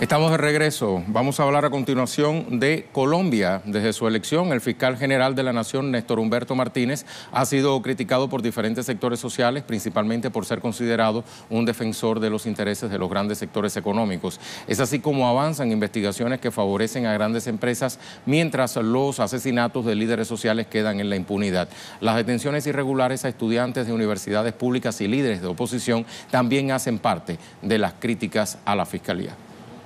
Estamos de regreso. Vamos a hablar a continuación de Colombia. Desde su elección, el fiscal general de la Nación, Néstor Humberto Martínez, ha sido criticado por diferentes sectores sociales, principalmente por ser considerado un defensor de los intereses de los grandes sectores económicos. Es así como avanzan investigaciones que favorecen a grandes empresas, mientras los asesinatos de líderes sociales quedan en la impunidad. Las detenciones irregulares a estudiantes de universidades públicas y líderes de oposición también hacen parte de las críticas a la Fiscalía.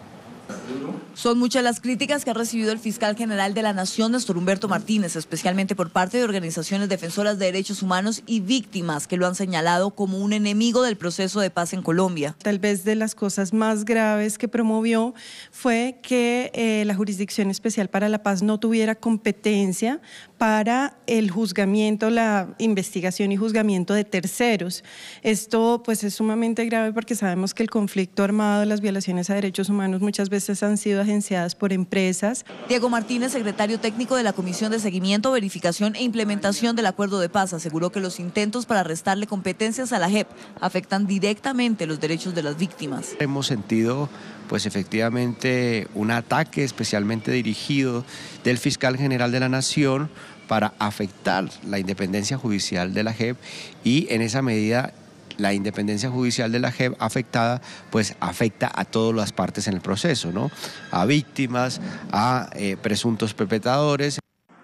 Son muchas las críticas que ha recibido el fiscal general de la Nación, Néstor Humberto Martínez, especialmente por parte de organizaciones defensoras de derechos humanos y víctimas que lo han señalado como un enemigo del proceso de paz en Colombia. Tal vez de las cosas más graves que promovió fue que la Jurisdicción Especial para la Paz no tuviera competencia para el juzgamiento, la investigación y juzgamiento de terceros. Esto pues es sumamente grave porque sabemos que el conflicto armado, las violaciones a derechos humanos muchas veces han sido agenciadas por empresas. Diego Martínez, secretario técnico de la Comisión de Seguimiento, Verificación e Implementación del Acuerdo de Paz, aseguró que los intentos para restarle competencias a la JEP afectan directamente los derechos de las víctimas. Hemos sentido pues efectivamente un ataque especialmente dirigido del fiscal general de la Nación para afectar la independencia judicial de la JEP y en esa medida la independencia judicial de la JEP afectada, pues afecta a todas las partes en el proceso, ¿no? A víctimas, a presuntos perpetradores.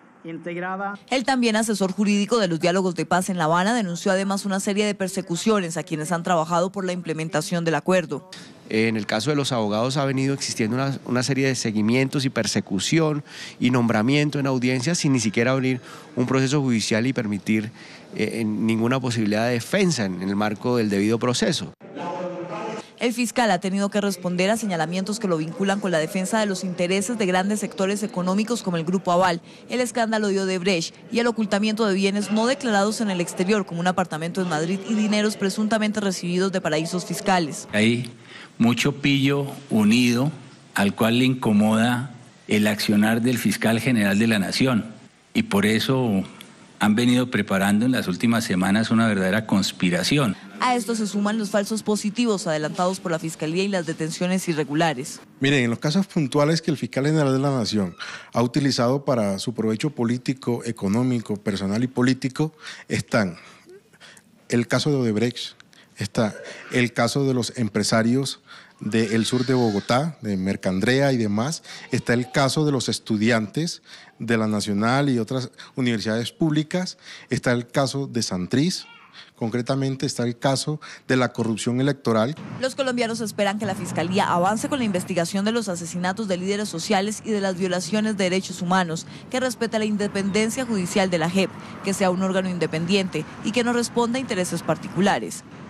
El también asesor jurídico de los diálogos de paz en La Habana denunció además una serie de persecuciones a quienes han trabajado por la implementación del acuerdo. En el caso de los abogados ha venido existiendo una serie de seguimientos y persecución y nombramiento en audiencias sin ni siquiera abrir un proceso judicial y permitir ninguna posibilidad de defensa en el marco del debido proceso. El fiscal ha tenido que responder a señalamientos que lo vinculan con la defensa de los intereses de grandes sectores económicos como el Grupo Aval, el escándalo de Odebrecht y el ocultamiento de bienes no declarados en el exterior, como un apartamento en Madrid y dineros presuntamente recibidos de paraísos fiscales. Hay mucho pillo unido al cual le incomoda el accionar del fiscal general de la Nación y por eso han venido preparando en las últimas semanas una verdadera conspiración. A esto se suman los falsos positivos adelantados por la Fiscalía y las detenciones irregulares. Miren, en los casos puntuales que el fiscal general de la Nación ha utilizado para su provecho político, económico, personal y político, están el caso de Odebrecht, está el caso de los empresarios del sur de Bogotá, de Mercandrea y demás, está el caso de los estudiantes de la Nacional y otras universidades públicas, está el caso de Santriz, concretamente está el caso de la corrupción electoral. Los colombianos esperan que la Fiscalía avance con la investigación de los asesinatos de líderes sociales y de las violaciones de derechos humanos, que respete la independencia judicial de la JEP, que sea un órgano independiente y que no responda a intereses particulares.